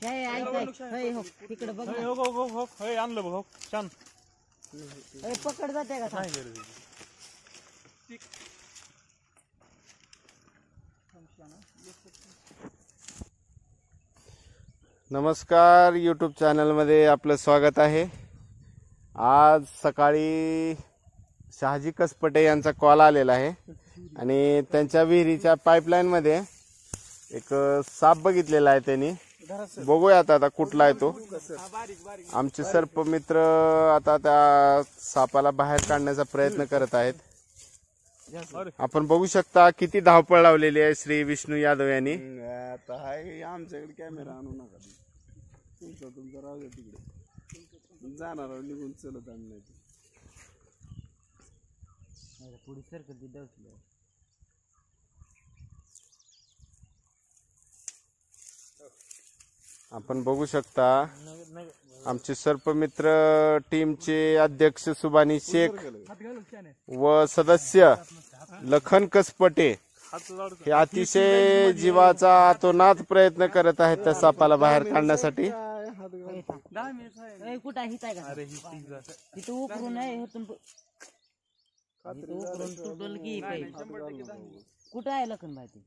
तिकडे बघ आणलं बघ छान पकड जाते का नमस्कार, यूट्यूब चॅनलमध्ये आपलं स्वागत आहे। आज सकाळी शहाजी कसपटे यांचा कॉल आलेला आहे आणि त्यांच्या विहिरीच्या पाईपलाईन मध्ये एक साप बघितलेला आहे त्यांनी। बघूया आता कुठला आहे तो। आमचे सर्प मित्र आता त्या सापाला बाहेर काढण्याचा प्रयत्न करत आहेत। आपण बघू शकता किती धावपळ लावलेली आहे श्री विष्णू यादव यांनी। आता हाय आमच्याकडे कॅमेरा आणू नका, तुमचा राहू द्या तिकडे, जाणार निघून चलत आणणार पुढे सरकत आपण बघू शकता आमचे सर्पमित्र टीमचे अध्यक्ष सुभानी शेख व सदस्य लखन कसपटे हे अतिशय जीवाचा अतोनात प्रयत्न करत आहेत त्या सापाला बाहेर काढण्यासाठी। कुठं उकरून तुटल की कुठं आहे लखन माहिती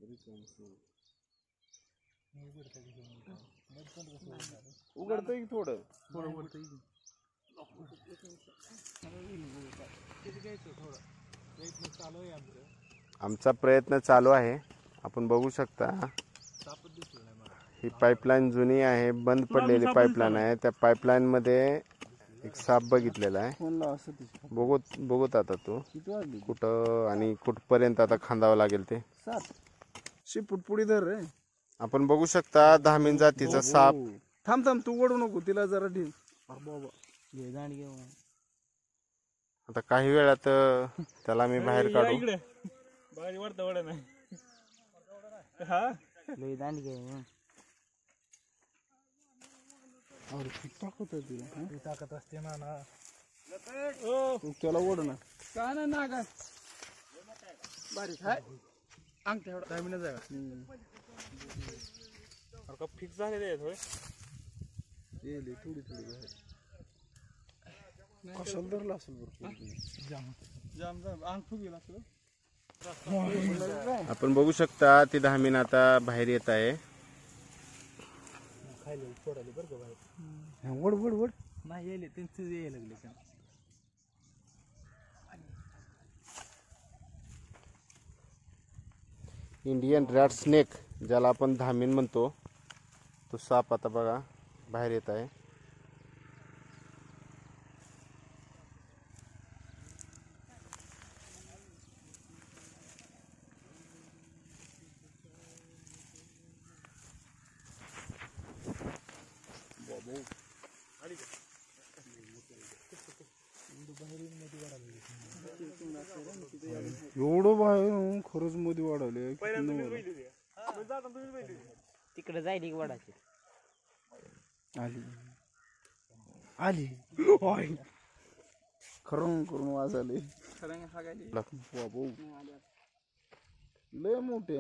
उघडतंय थोडं आमचा प्रयत्न चालू आहे। आपण बघू शकता ही पाईपलाईन जुनी आहे, बंद पडलेली पाईपलाईन आहे। त्या पाईपलाईन मध्ये एक साप बघितलेला आहे। बघूत आता तो कुठं आणि कुठपर्यंत आता खांदावं लागेल ते साप शिपूट पुढे धर रे। आपण बघू शकता धामीन जातीचा साप। थांब थांब, तू ओढू नको तिला, जरा ढील आता काही वेळात त्याला मी बाहेर काढू। ताकद असते ना त्याला ओढ ना का ना नागा बारीक हाय अंगठ्या एवढा धामीनच आहे का फिक्स झालेले आहेत होय येले थोडी बाहेर कशाला धरला असेल बरं जाम जाम अंग फुगेल असं। आपण बघू शकता ती धामीन आता बाहेर येत आहे। खायला सोडाले बरं का बाहेर, वड वड वड नाही येले त्यांचे यायला लागले का इंडियन रॅट स्नेक ज्याला आपण धामीन म्हणतो तो साप आता बघा बाहेर येत आहे। एवढं बाहेर खरंच मध्ये वाढवले तिकडे जाईल वडाची आली आली खरं करून वाजले लय मोठे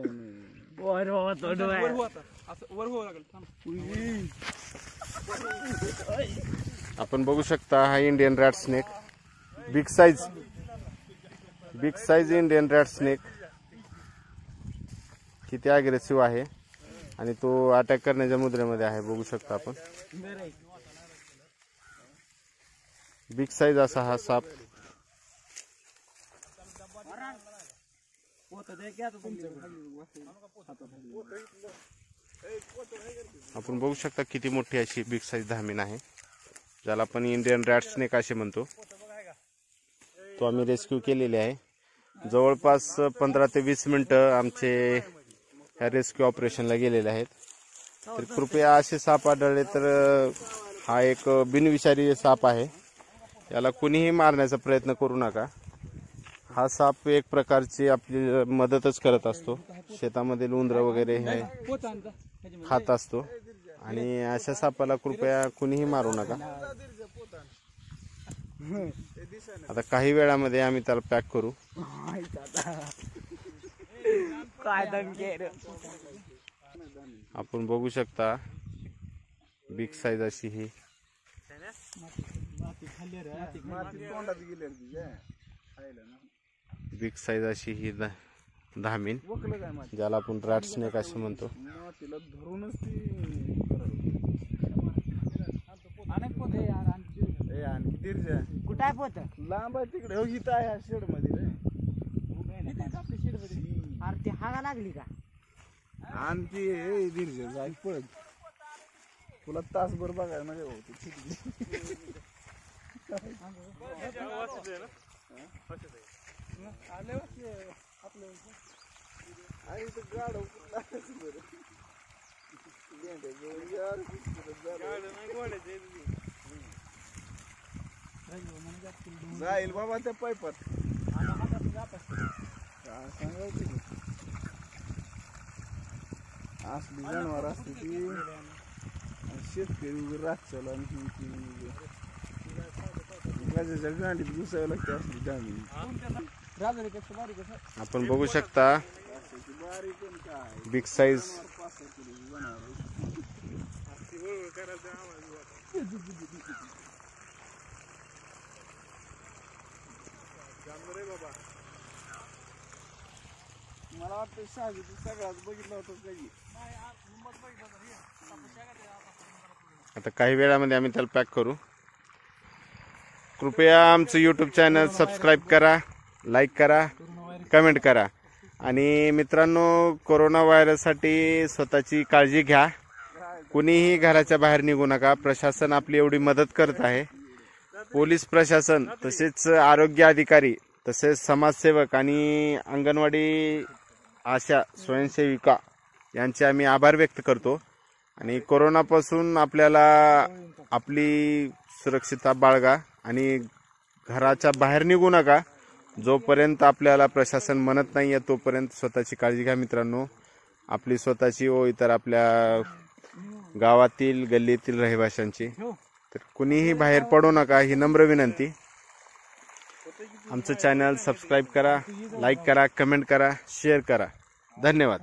आपण बघू शकता हा Indian rat snake, big size Indian rat snake किती अग्रेसिव्ह आहे आणि तो अटॅक करण्याच्या मुद्रेमध्ये आहे। बघू शकता आपण बिग साइज असा हा साप। आपण बघू शकता किती मोठी अशी बिग साइज धामीन आहे, ज्याला आपण इंडियन रॅट स्नेक असे म्हणतो। तो आम्ही रेस्क्यू केलेले आहे। जवळपास 15 ते 20 मिनिटं आमचे ह्या रेस्क्यू ऑपरेशनला गेलेले आहेत। तर कृपया असे साप आढळले तर हा एक बिनविषारी साप आहे, याला कुणीही मारण्याचा प्रयत्न करू नका। हा साप एक प्रकारची आपली मदतच करत असतो, शेतामध्ये उंदरं वगैरे हे खात असतो आणि अशा सापाला कृपया कुणीही मारू नका। आता काही वेळामध्ये आम्ही त्याला पॅक करू। आपण बघू शकता बिग साईज अशी ही तोंडात गेले खायला ना बिग साईज अशी ही धामीन, वकलं काय माझं ज्याला आपण रॅट स्नेक असे म्हणतो. तिला धरूनच ती आणखी दीर्घ कुठं आहे पोत? लांब आहे तिकडे. हो इथं आहे शेड मध्ये रे. अरे ती हागा लागली का? आणखी दीर्घ जाय पळत तुला तासभर बघायला म्हणजे होती गाडव जाईल बाबा त्या पाईपात असली जनावर असते ती शेतकरी वगैरे रातच्याला गजाच्या गांडीत घुसावं लागते असली डामी. आपण बघू शकता बिग साईज मला वाटतं शहाजी सगळ्यात बघितलं होतं काही. आता काही वेळामध्ये आम्ही त्याला पॅक करू. कृपया आमचं यूट्यूब चॅनल सबस्क्राईब करा, लाईक करा, कमेंट करा. आणि मित्रांनो, कोरोना व्हायरससाठी स्वतःची काळजी घ्या. कुणीही घराच्या बाहेर निघू नका. प्रशासन आपली एवढी मदत करत आहे. पोलीस प्रशासन, तसेच आरोग्य अधिकारी, तसेच समाजसेवक आणि अंगणवाडी आशा स्वयंसेविका यांचे आम्ही आभार व्यक्त करतो. आणि कोरोनापासून आपल्याला आपली सुरक्षितता बाळगा आणि घराच्या बाहेर निघू नका. जोपर्यंत आपल्याला प्रशासन म्हणत नाही आहे तोपर्यंत स्वतःची काळजी घ्या मित्रांनो. आपली स्वतःची व इतर आपल्या गावातील गल्लीतील रहिवाशांची. तर कुणीही बाहेर पडू नका ही नम्र विनंती. आमचं चॅनल सबस्क्राईब करा, लाईक करा, कमेंट करा, शेअर करा. धन्यवाद.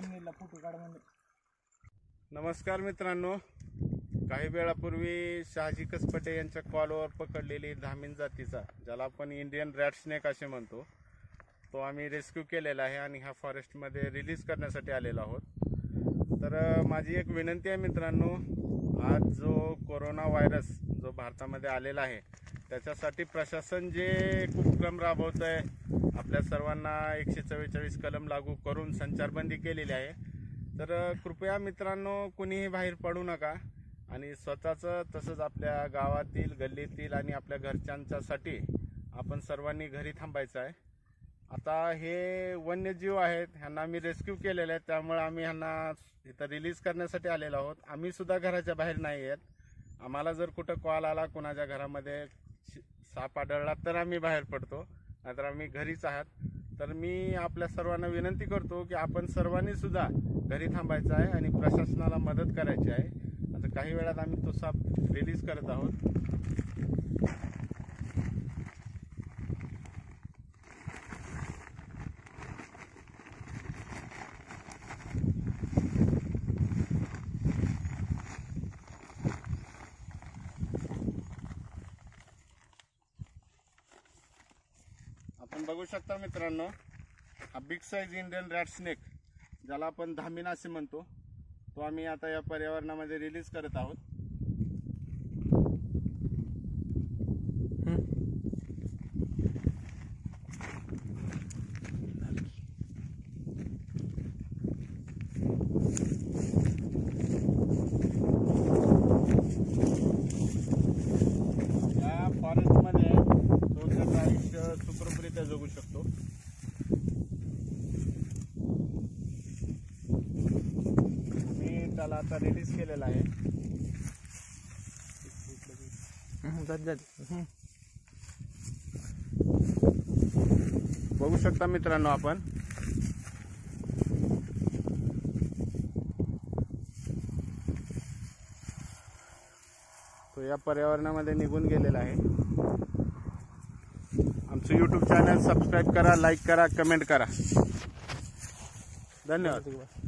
नमस्कार मित्रांनो, काही वेळापूर्वी शहाजी कसपटे यांच्या कॉलवर पकडलेली धामीन जातीचा, ज्याला आपण इंडियन रॅट स्नेक असे म्हणतो, तो आम्ही रेस्क्यू केलेला आहे आणि ह्या फॉरेस्टमध्ये रिलीज करण्यासाठी आलेलो आहोत. तर माझी एक विनंती आहे मित्रांनो, आज जो कोरोना व्हायरस जो भारतामध्ये आलेला आहे त्याच्यासाठी प्रशासन जे उपक्रम राबवत आहे, आपल्या सर्वांना 144 कलम लागू करून संचारबंदी केलेली आहे. तर कृपया मित्रांनो, कुणीही बाहेर पडू नका आणि स्वतःचं तसंच आपल्या गावातील गल्लीतील आणि आपल्या घरच्यांच्यासाठी आपण सर्वांनी घरी थांबायचं आहे. आता हे वन्यजीव आहेत, ह्यांना आम्ही रेस्क्यू केलेले आहेत, त्यामुळे आम्ही ह्यांना इथं रिलीज करण्यासाठी आलेलो आहोत. आम्ही सुद्धा घराच्या बाहेर नाही आहेत. आम्हाला जर कुठं कॉल आला कुणाच्या घरामध्ये साप आढळला तर आम्ही बाहेर पडतो, नाहीतर आम्ही घरीच आहात. तर मी आपल्या सर्वांना विनंती करतो की आपण सर्वांनी सुद्धा घरी थांबायचं आहे आणि प्रशासनाला मदत करायची आहे. आता काही वेळात आम्ही तो साप रिलीज करत आहोत. आपण बघू शकता मित्रांनो, हा big size Indian rat snake, ज्याला आपण धामीन असे म्हणतो, तो आम्ही आता या पर्यावरणामध्ये रिलीज करत आहोत. या फॉरेस्टमध्ये तो त्याचं आयुष्य सुखरूपरित्या जगू शकतो. त्याला आता रिलीज केलेला आहे. बघू शकता मित्रांनो आपण, तो या पर्यावरणामध्ये निघून गेलेला आहे. आमचं यूट्यूब चॅनल सबस्क्राईब करा, लाईक करा, कमेंट करा. धन्यवाद.